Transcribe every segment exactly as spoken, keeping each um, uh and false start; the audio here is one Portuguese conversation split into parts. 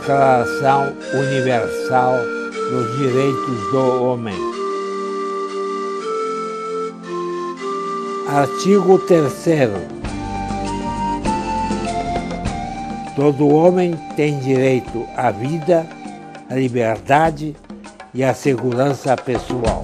Declaração Universal dos Direitos do Homem. Artigo terceiro. Todo homem tem direito à vida, à liberdade e à segurança pessoal.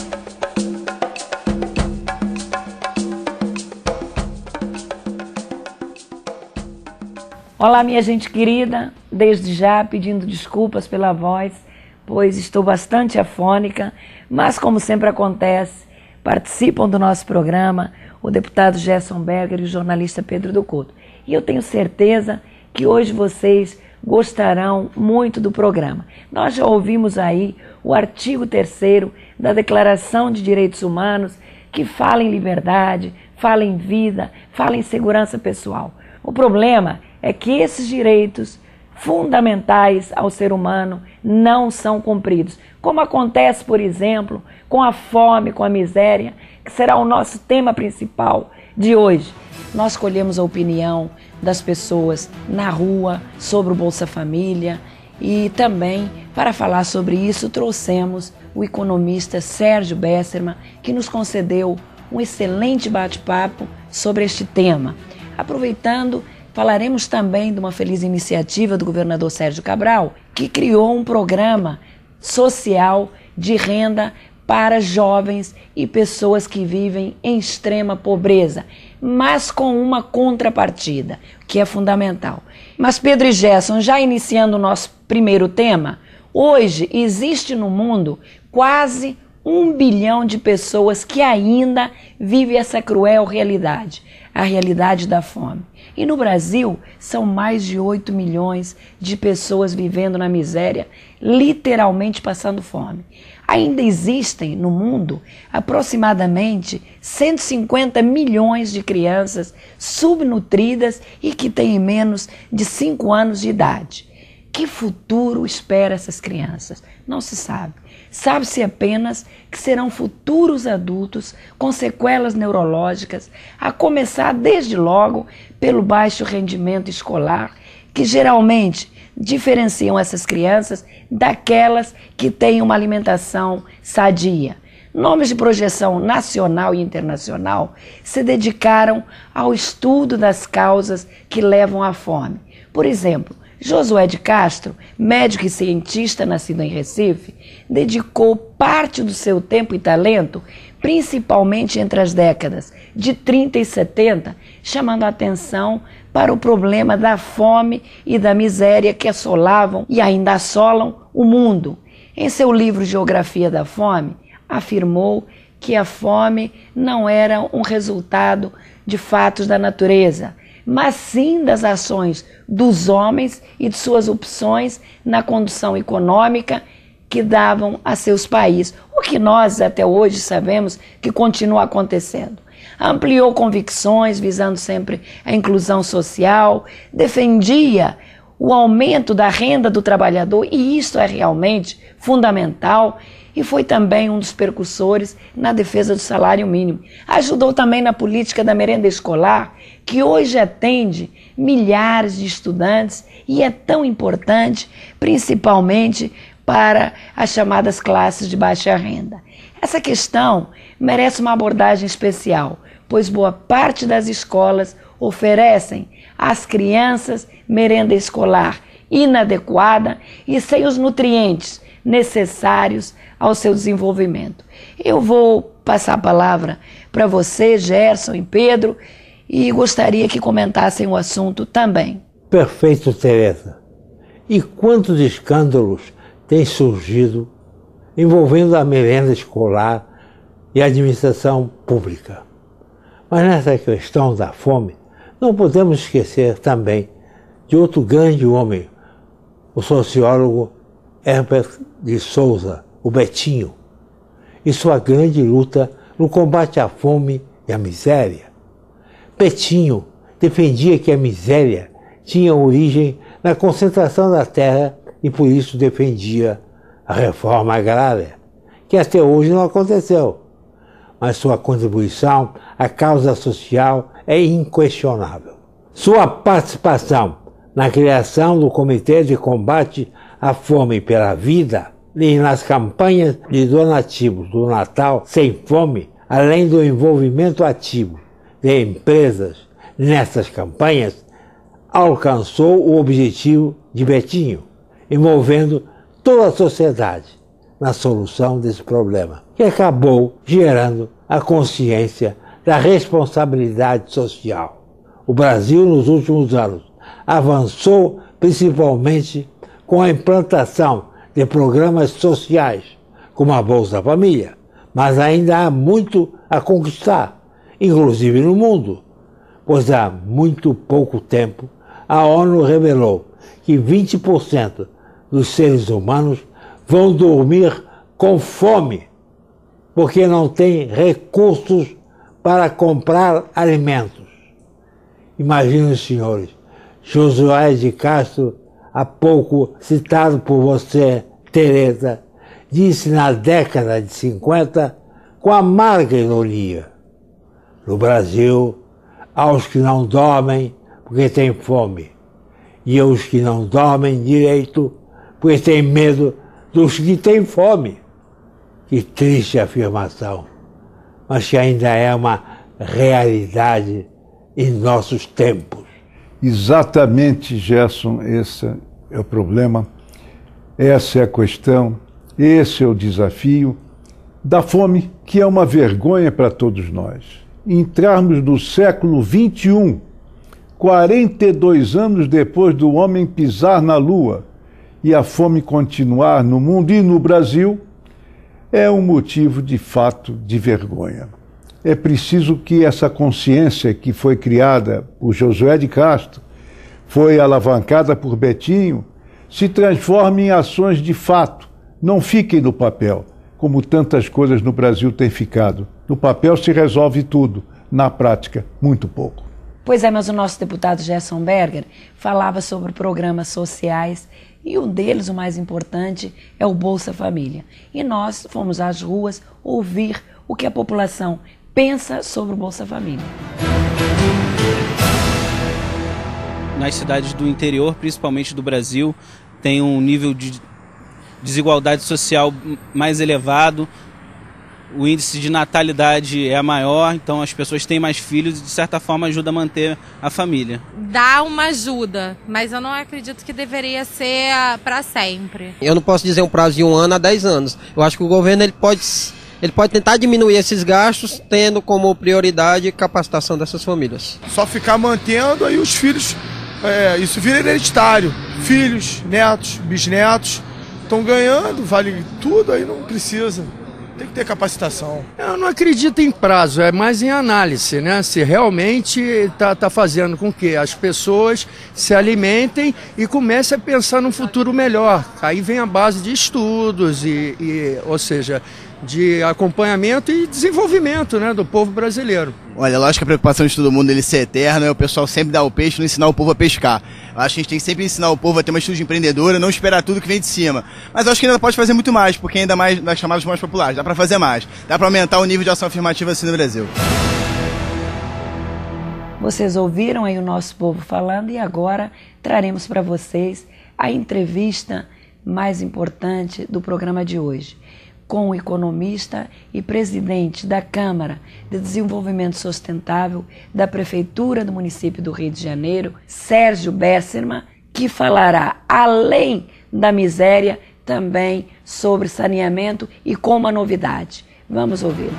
Olá, minha gente querida, desde já pedindo desculpas pela voz, pois estou bastante afônica, mas como sempre acontece, participam do nosso programa o deputado Gerson Berger e o jornalista Pedro do Couto. E eu tenho certeza que hoje vocês gostarão muito do programa. Nós já ouvimos aí o artigo terceiro da Declaração de Direitos Humanos, que fala em liberdade, fala em vida, fala em segurança pessoal. O problema é que esses direitos fundamentais ao ser humano não são cumpridos, como acontece, por exemplo, com a fome, com a miséria, que será o nosso tema principal de hoje. Nós colhemos a opinião das pessoas na rua sobre o Bolsa Família e também, para falar sobre isso, trouxemos o economista Sérgio Bessermann, que nos concedeu um excelente bate-papo sobre este tema. Aproveitando, falaremos também de uma feliz iniciativa do governador Sérgio Cabral, que criou um programa social de renda para jovens e pessoas que vivem em extrema pobreza, mas com uma contrapartida, que é fundamental. Mas Pedro e Gerson, já iniciando o nosso primeiro tema, hoje existe no mundo quase um bilhão de pessoas que ainda vivem essa cruel realidade, a realidade da fome. E no Brasil, são mais de oito milhões de pessoas vivendo na miséria, literalmente passando fome. Ainda existem no mundo aproximadamente cento e cinquenta milhões de crianças subnutridas e que têm menos de cinco anos de idade. Que futuro espera essas crianças? Não se sabe. Sabe-se apenas que serão futuros adultos com sequelas neurológicas, a começar desde logo pelo baixo rendimento escolar, que geralmente diferenciam essas crianças daquelas que têm uma alimentação sadia. Nomes de projeção nacional e internacional se dedicaram ao estudo das causas que levam à fome. Por exemplo, Josué de Castro, médico e cientista nascido em Recife, dedicou parte do seu tempo e talento, principalmente entre as décadas de trinta e setenta, chamando a atenção para o problema da fome e da miséria que assolavam e ainda assolam o mundo. Em seu livro Geografia da Fome, afirmou que a fome não era um resultado de fatos da natureza, mas sim das ações dos homens e de suas opções na condução econômica que davam a seus países, o que nós até hoje sabemos que continua acontecendo. Ampliou convicções, visando sempre a inclusão social, defendia o aumento da renda do trabalhador, e isso é realmente fundamental, e foi também um dos percussores na defesa do salário mínimo. Ajudou também na política da merenda escolar, que hoje atende milhares de estudantes e é tão importante, principalmente para as chamadas classes de baixa renda. Essa questão merece uma abordagem especial, pois boa parte das escolas oferecem às crianças merenda escolar inadequada e sem os nutrientes necessários ao seu desenvolvimento. Eu vou passar a palavra para você, Gerson e Pedro, e gostaria que comentassem o assunto também. Perfeito, Tereza. E quantos escândalos têm surgido envolvendo a merenda escolar e a administração pública. Mas nessa questão da fome, não podemos esquecer também de outro grande homem, o sociólogo Herbert de Souza, o Betinho, e sua grande luta no combate à fome e à miséria. Betinho defendia que a miséria tinha origem na concentração da terra e por isso defendia a reforma agrária, que até hoje não aconteceu. Mas sua contribuição à causa social é inquestionável. Sua participação na criação do Comitê de Combate à Fome pela Vida e nas campanhas de donativos do Natal Sem Fome, além do envolvimento ativo de empresas nessas campanhas, alcançou o objetivo de Betinho, envolvendo toda a sociedade na solução desse problema, que acabou gerando a consciência da responsabilidade social. O Brasil, nos últimos anos, avançou principalmente com a implantação de programas sociais, como a Bolsa Família, mas ainda há muito a conquistar, inclusive no mundo, pois há muito pouco tempo a ONU revelou que vinte por cento dos seres humanos vão dormir com fome, porque não têm recursos para comprar alimentos. Imaginem, senhores, Josué de Castro, há pouco citado por você, Tereza, disse na década de cinquenta, com amarga ironia: no Brasil, há os que não dormem porque têm fome, e os que não dormem direito porque têm medo dos que têm fome. Que triste afirmação, mas que ainda é uma realidade em nossos tempos. Exatamente, Gerson, esse é o problema, essa é a questão, esse é o desafio da fome, que é uma vergonha para todos nós. Entrarmos no século vinte e um, quarenta e dois anos depois do homem pisar na Lua, e a fome continuar no mundo e no Brasil, é um motivo de fato de vergonha. É preciso que essa consciência que foi criada por Josué de Castro, foi alavancada por Betinho, se transforme em ações de fato, não fiquem no papel, como tantas coisas no Brasil têm ficado. No papel se resolve tudo, na prática, muito pouco. Pois é, mas o nosso deputado Gerson Berger falava sobre programas sociais e um deles, o mais importante, é o Bolsa Família. E nós fomos às ruas ouvir o que a população pensa sobre o Bolsa Família. Nas cidades do interior, principalmente do Brasil, tem um nível de desigualdade social mais elevado, o índice de natalidade é maior, então as pessoas têm mais filhos e de certa forma ajuda a manter a família. Dá uma ajuda, mas eu não acredito que deveria ser para sempre. Eu não posso dizer um prazo de um ano a dez anos. Eu acho que o governo ele pode, ele pode tentar diminuir esses gastos, tendo como prioridade a capacitação dessas famílias. Só ficar mantendo, aí os filhos, é, isso vira hereditário. Filhos, netos, bisnetos estão ganhando, vale tudo, aí não precisa. Tem que ter capacitação. Eu não acredito em prazo, é mais em análise, né? Se realmente está tá fazendo com que as pessoas se alimentem e comecem a pensar num futuro melhor. Aí vem a base de estudos, e, e, ou seja, de acompanhamento e desenvolvimento, né, do povo brasileiro. Olha, lógico que a preocupação de todo mundo ele ser eterna é o pessoal sempre dar o peixe e não ensinar o povo a pescar. Eu acho que a gente tem que sempre ensinar o povo a ter uma atitude empreendedora, não esperar tudo que vem de cima. Mas eu acho que ainda pode fazer muito mais, porque ainda mais nas chamadas mais populares. Dá para fazer mais. Dá para aumentar o nível de ação afirmativa assim no Brasil. Vocês ouviram aí o nosso povo falando e agora traremos para vocês a entrevista mais importante do programa de hoje, com o economista e presidente da Câmara de Desenvolvimento Sustentável da Prefeitura do município do Rio de Janeiro, Sérgio Besserman, que falará, além da miséria, também sobre saneamento e com uma novidade. Vamos ouvi-lo.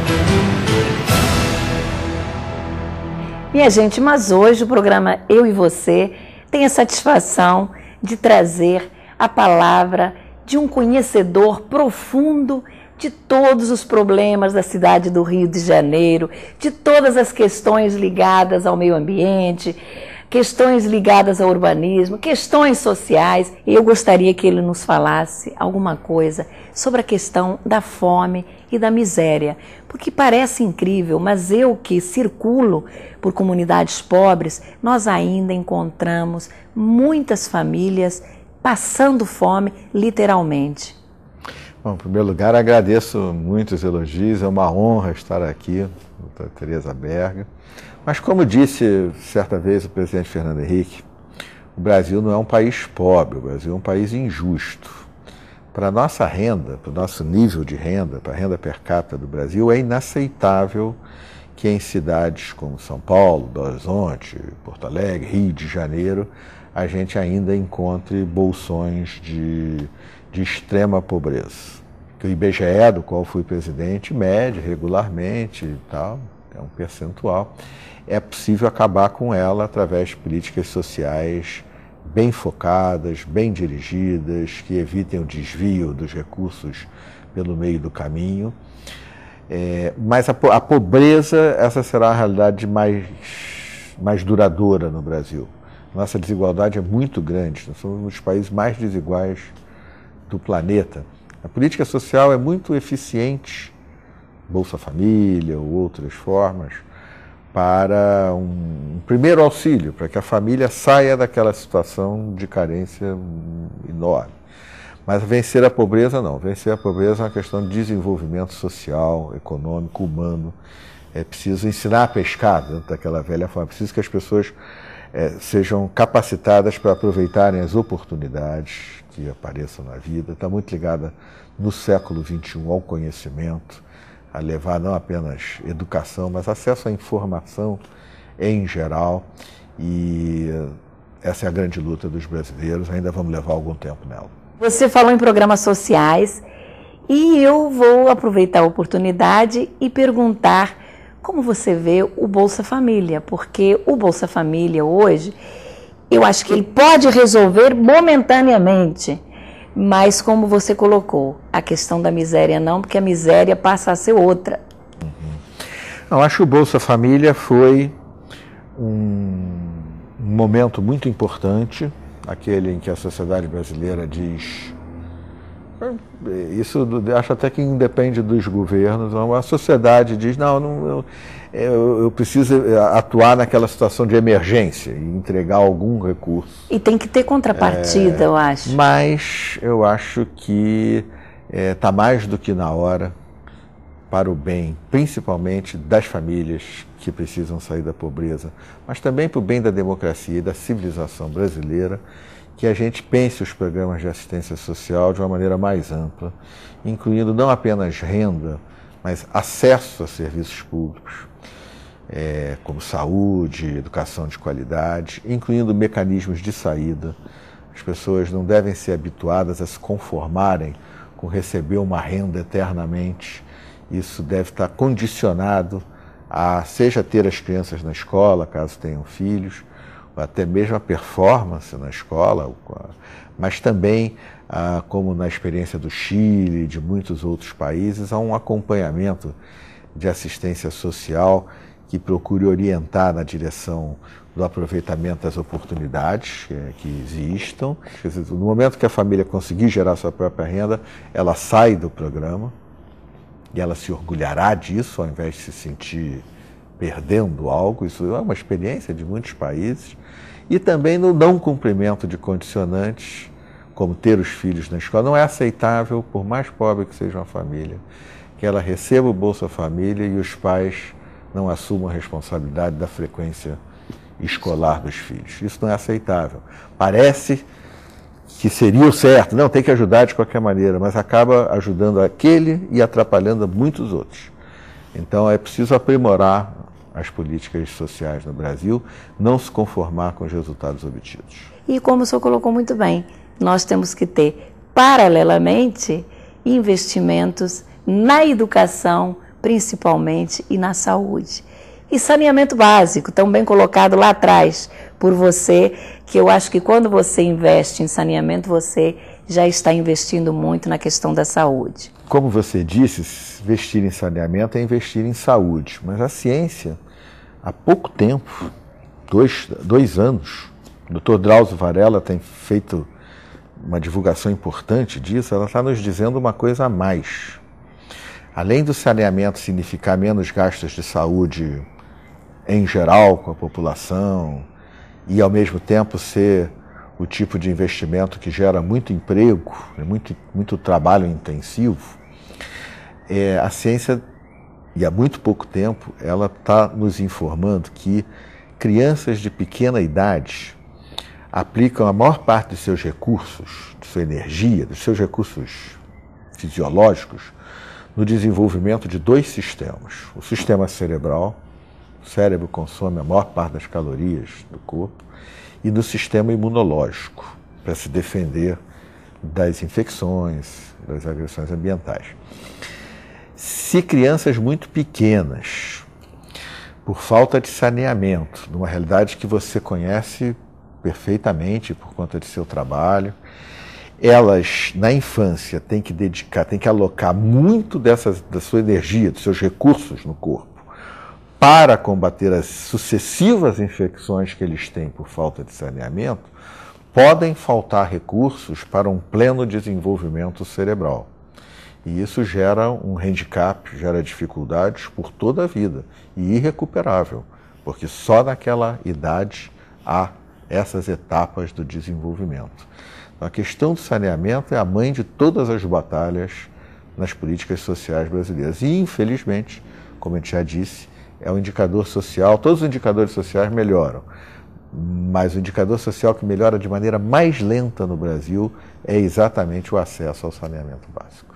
Minha gente, mas hoje o programa Eu e Você tem a satisfação de trazer a palavra de um conhecedor profundo de todos os problemas da cidade do Rio de Janeiro, de todas as questões ligadas ao meio ambiente, questões ligadas ao urbanismo, questões sociais. E eu gostaria que ele nos falasse alguma coisa sobre a questão da fome e da miséria, porque parece incrível, mas eu que circulo por comunidades pobres, nós ainda encontramos muitas famílias passando fome, literalmente. Bom, em primeiro lugar, agradeço muito os elogios, é uma honra estar aqui, doutora Tereza Berger. Mas como disse certa vez o presidente Fernando Henrique, o Brasil não é um país pobre, o Brasil é um país injusto. Para a nossa renda, para o nosso nível de renda, para a renda per capita do Brasil, é inaceitável que em cidades como São Paulo, Belo Horizonte, Porto Alegre, Rio de Janeiro, a gente ainda encontre bolsões de, de extrema pobreza. Que o I B G E, do qual fui presidente, mede regularmente e tal, é um percentual. É possível acabar com ela através de políticas sociais bem focadas, bem dirigidas, que evitem o desvio dos recursos pelo meio do caminho. É, mas a, a pobreza, essa será a realidade mais, mais duradoura no Brasil. Nossa desigualdade é muito grande, nós somos um dos países mais desiguais do planeta. A política social é muito eficiente, Bolsa Família ou outras formas, para um, um primeiro auxílio, para que a família saia daquela situação de carência enorme. Mas vencer a pobreza não, vencer a pobreza é uma questão de desenvolvimento social, econômico, humano. É preciso ensinar a pescar dentro daquela velha forma, é preciso que as pessoas é, sejam capacitadas para aproveitarem as oportunidades que apareçam na vida. Está muito ligada no século vinte e um ao conhecimento, a levar não apenas educação, mas acesso à informação em geral. E essa é a grande luta dos brasileiros, ainda vamos levar algum tempo nela. Você falou em programas sociais e eu vou aproveitar a oportunidade e perguntar como você vê o Bolsa Família, porque o Bolsa Família hoje, eu acho que ele pode resolver momentaneamente, mas como você colocou, a questão da miséria não, porque a miséria passa a ser outra. Uhum. Eu acho que o Bolsa Família foi um, um momento muito importante, aquele em que a sociedade brasileira diz, isso acho até que independe dos governos, a sociedade diz, não, não eu, eu, eu preciso atuar naquela situação de emergência e entregar algum recurso. E tem que ter contrapartida, é, eu acho. Mas eu acho que está é, mais do que na hora, para o bem, principalmente das famílias que precisam sair da pobreza, mas também para o bem da democracia e da civilização brasileira, que a gente pense os programas de assistência social de uma maneira mais ampla, incluindo não apenas renda, mas acesso a serviços públicos, é, como saúde, educação de qualidade, incluindo mecanismos de saída. As pessoas não devem ser habituadas a se conformarem com receber uma renda eternamente. Isso deve estar condicionado a, seja ter as crianças na escola, caso tenham filhos, ou até mesmo a performance na escola, mas também, ah, como na experiência do Chile e de muitos outros países, há um acompanhamento de assistência social que procure orientar na direção do aproveitamento das oportunidades que, que existam. Quer dizer, no momento que a família conseguir gerar sua própria renda, ela sai do programa e ela se orgulhará disso, ao invés de se sentir perdendo algo. Isso é uma experiência de muitos países. E também no não cumprimento de condicionantes, como ter os filhos na escola. Não é aceitável, por mais pobre que seja uma família, que ela receba o Bolsa Família e os pais não assumam a responsabilidade da frequência escolar dos filhos. Isso não é aceitável. Parece que seria o certo, não, tem que ajudar de qualquer maneira, mas acaba ajudando aquele e atrapalhando muitos outros. Então é preciso aprimorar as políticas sociais no Brasil, não se conformar com os resultados obtidos. E como o senhor colocou muito bem, nós temos que ter, paralelamente, investimentos na educação, principalmente, e na saúde. E saneamento básico, tão bem colocado lá atrás por você, que eu acho que quando você investe em saneamento, você já está investindo muito na questão da saúde. Como você disse, investir em saneamento é investir em saúde, mas a ciência, há pouco tempo, dois, dois anos, o doutor Drauzio Varela tem feito uma divulgação importante disso, ela está nos dizendo uma coisa a mais. Além do saneamento significar menos gastos de saúde em geral com a população e, ao mesmo tempo, ser o tipo de investimento que gera muito emprego, muito, muito trabalho intensivo, é, a ciência, e há muito pouco tempo, ela está nos informando que crianças de pequena idade, aplicam a maior parte dos seus recursos, de sua energia, dos seus recursos fisiológicos, no desenvolvimento de dois sistemas. O sistema cerebral, o cérebro consome a maior parte das calorias do corpo, e no sistema imunológico, para se defender das infecções, das agressões ambientais. Se crianças muito pequenas, por falta de saneamento, numa realidade que você conhece perfeitamente por conta de seu trabalho, elas, na infância, têm que dedicar, têm que alocar muito dessas, da sua energia, dos seus recursos no corpo, para combater as sucessivas infecções que eles têm por falta de saneamento, podem faltar recursos para um pleno desenvolvimento cerebral. E isso gera um handicap, gera dificuldades por toda a vida, e irrecuperável, porque só naquela idade há essas etapas do desenvolvimento. Então, a questão do saneamento é a mãe de todas as batalhas nas políticas sociais brasileiras. E, infelizmente, como a gente já disse, é um indicador social, todos os indicadores sociais melhoram, mas o indicador social que melhora de maneira mais lenta no Brasil é exatamente o acesso ao saneamento básico.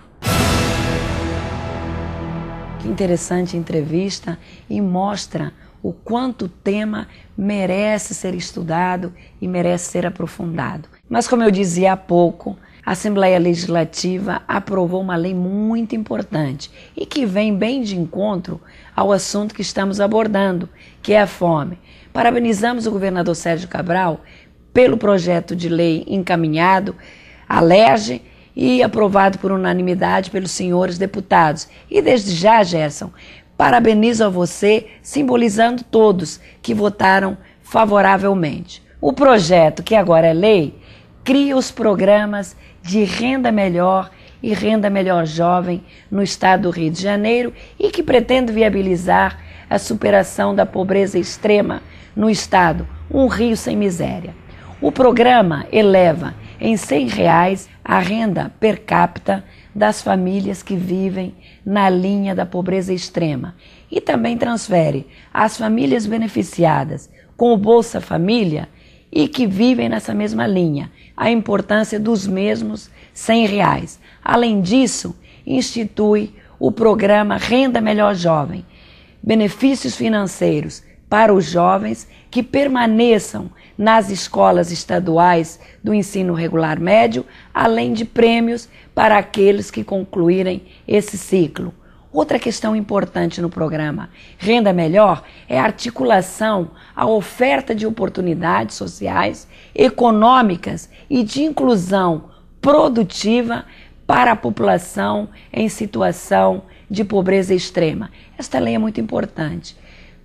Que interessante entrevista, e mostra o quanto o tema merece ser estudado e merece ser aprofundado. Mas, como eu dizia há pouco, a Assembleia Legislativa aprovou uma lei muito importante e que vem bem de encontro ao assunto que estamos abordando, que é a fome. Parabenizamos o governador Sérgio Cabral pelo projeto de lei encaminhado à L E R G e aprovado por unanimidade pelos senhores deputados. E desde já, Gerson, parabenizo a você, simbolizando todos que votaram favoravelmente. O projeto, que agora é lei, cria os programas de Renda Melhor e Renda Melhor Jovem no estado do Rio de Janeiro e que pretende viabilizar a superação da pobreza extrema no estado, um Rio sem miséria. O programa eleva em cem reais a renda per capita das famílias que vivem na linha da pobreza extrema e também transfere às famílias beneficiadas com o Bolsa Família e que vivem nessa mesma linha a importância dos mesmos cem reais. Além disso, institui o programa Renda Melhor Jovem, benefícios financeiros para os jovens que permaneçam nas escolas estaduais do ensino regular médio, além de prêmios para aqueles que concluírem esse ciclo. Outra questão importante no programa Renda Melhor é a articulação à oferta de oportunidades sociais, econômicas e de inclusão produtiva para a população em situação de pobreza extrema. Esta lei é muito importante,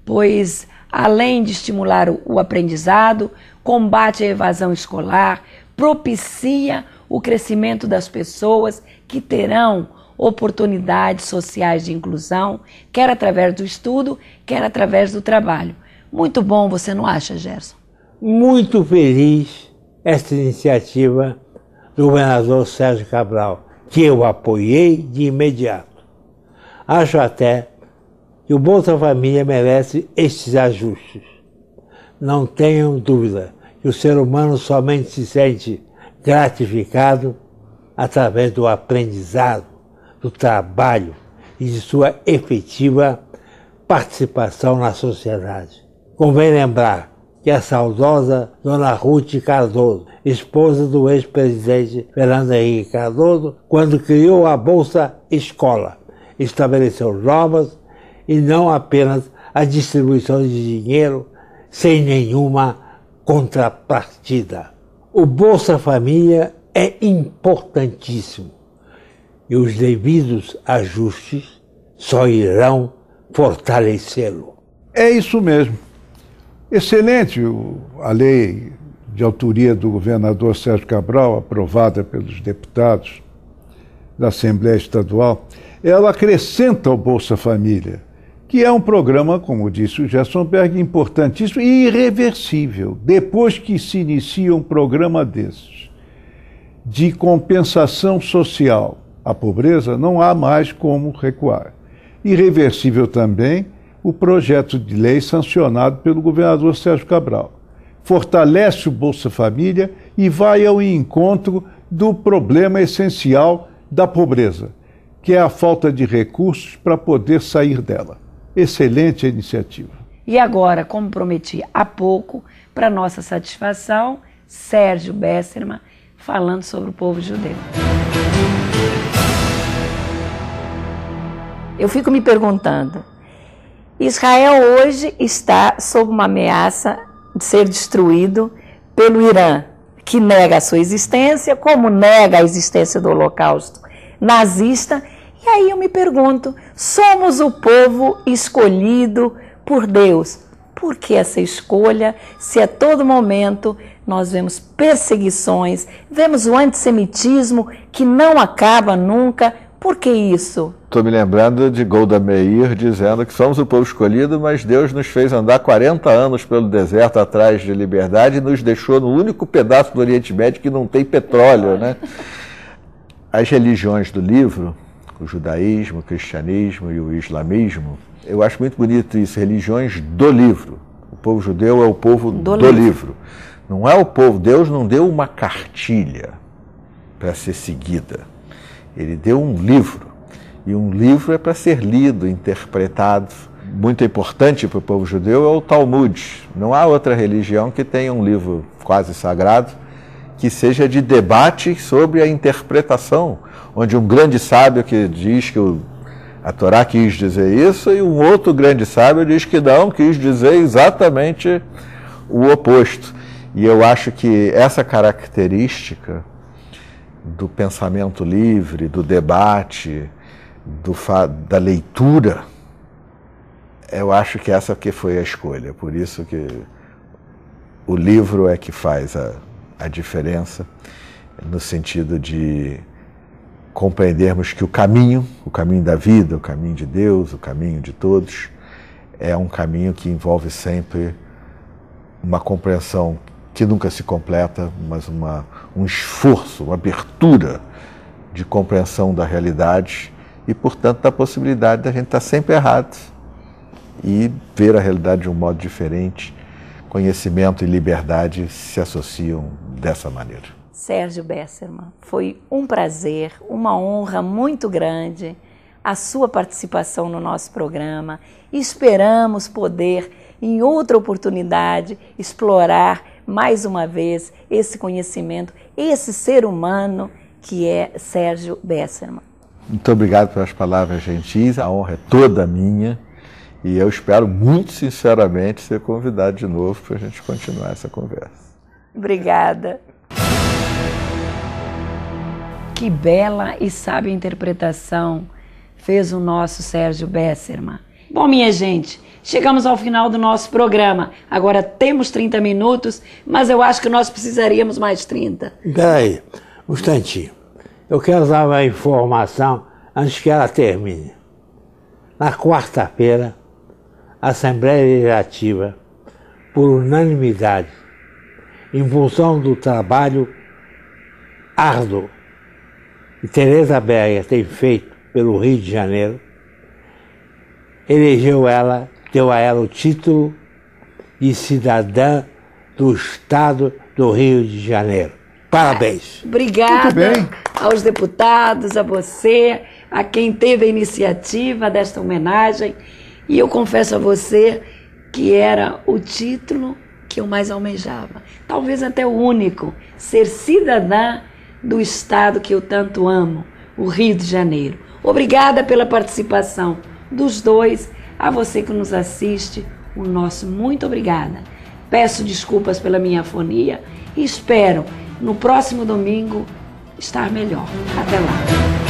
pois além de estimular o aprendizado, combate a evasão escolar, propicia o crescimento das pessoas que terão oportunidades sociais de inclusão, quer através do estudo, quer através do trabalho. Muito bom, você não acha, Gerson? Muito feliz esta iniciativa do governador Sérgio Cabral, que eu apoiei de imediato. Acho até que o Bolsa Família merece estes ajustes. Não tenham dúvida que o ser humano somente se sente gratificado através do aprendizado, do trabalho e de sua efetiva participação na sociedade. Convém lembrar que a saudosa Dona Ruth Cardoso, esposa do ex-presidente Fernando Henrique Cardoso, quando criou a Bolsa Escola, estabeleceu normas e não apenas a distribuição de dinheiro sem nenhuma contrapartida. O Bolsa Família é importantíssimo e os devidos ajustes só irão fortalecê-lo. É isso mesmo. Excelente a lei de autoria do governador Sérgio Cabral, aprovada pelos deputados da Assembleia Estadual. Ela acrescenta ao Bolsa Família, que é um programa, como disse o Gerson Berg, importantíssimo e irreversível. Depois que se inicia um programa desses, de compensação social à pobreza, não há mais como recuar. Irreversível também o projeto de lei sancionado pelo governador Sérgio Cabral. fortalece o Bolsa Família e vai ao encontro do problema essencial da pobreza, que é a falta de recursos para poder sair dela. Excelente a iniciativa. E agora, como prometi há pouco, para nossa satisfação, Sérgio Bessermann falando sobre o povo judeu. Eu fico me perguntando, Israel hoje está sob uma ameaça de ser destruído pelo Irã, que nega a sua existência, como nega a existência do Holocausto nazista. E aí eu me pergunto, somos o povo escolhido por Deus. Por que essa escolha, se a todo momento nós vemos perseguições, vemos o antissemitismo que não acaba nunca? Por que isso? Estou me lembrando de Golda Meir dizendo que somos o povo escolhido, mas Deus nos fez andar quarenta anos pelo deserto atrás de liberdade e nos deixou no único pedaço do Oriente Médio que não tem petróleo, né? As religiões do livro, o judaísmo, o cristianismo e o islamismo, eu acho muito bonito isso, religiões do livro. O povo judeu é o povo do, do livro. livro. Não é o povo, Deus não deu uma cartilha para ser seguida. Ele deu um livro, e um livro é para ser lido, interpretado. Muito importante para o povo judeu é o Talmud. Não há outra religião que tenha um livro quase sagrado que seja de debate sobre a interpretação, onde um grande sábio que diz que o, a Torá quis dizer isso, e um outro grande sábio diz que não, quis dizer exatamente o oposto. E eu acho que essa característica do pensamento livre, do debate, do da leitura, eu acho que essa que foi a escolha. Por isso que o livro é que faz a, a diferença, no sentido de compreendermos que o caminho, o caminho da vida, o caminho de Deus, o caminho de todos, é um caminho que envolve sempre uma compreensão que nunca se completa, mas uma, um esforço, uma abertura de compreensão da realidade e, portanto, da possibilidade de a gente estar sempre errado e ver a realidade de um modo diferente. Conhecimento e liberdade se associam dessa maneira. Sérgio Bessermann, foi um prazer, uma honra muito grande a sua participação no nosso programa. Esperamos poder, em outra oportunidade, explorar mais uma vez esse conhecimento, esse ser humano que é Sérgio Bessermann. Muito obrigado pelas palavras gentis, a honra é toda minha e eu espero muito sinceramente ser convidado de novo para a gente continuar essa conversa. Obrigada. Que bela e sábia interpretação fez o nosso Sérgio Bessermann. Bom, minha gente, chegamos ao final do nosso programa. Agora temos trinta minutos, mas eu acho que nós precisaríamos mais trinta. Espera aí, um instantinho. Eu quero dar uma informação antes que ela termine. Na quarta-feira, a Assembleia Legislativa, por unanimidade, em função do trabalho árduo que Tereza Berger tem feito pelo Rio de Janeiro, elegeu ela, deu a ela o título de cidadã do Estado do Rio de Janeiro. Parabéns. Obrigada aos deputados, a você, a quem teve a iniciativa desta homenagem. E eu confesso a você que era o título que eu mais almejava. Talvez até o único, ser cidadã do Estado que eu tanto amo, o Rio de Janeiro. Obrigada pela participação dos dois. A você que nos assiste, o nosso muito obrigada. Peço desculpas pela minha afonia e espero no próximo domingo estar melhor. Até lá.